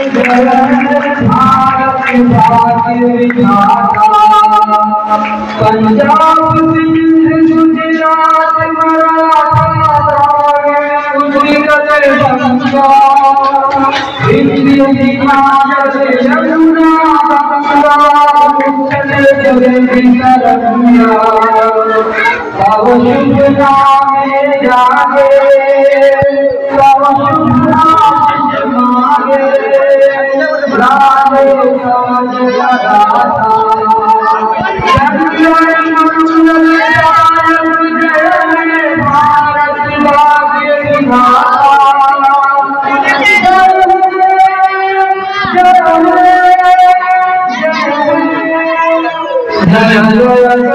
पंजाब सिंध गुजरात मराठा गुजरात बंगा हिंदी हिमाचल यमुना गंगा उत्कल तरंगिया तव शुभ नामे जागे तव शुभ नाम मागे राधे काज लगाता जय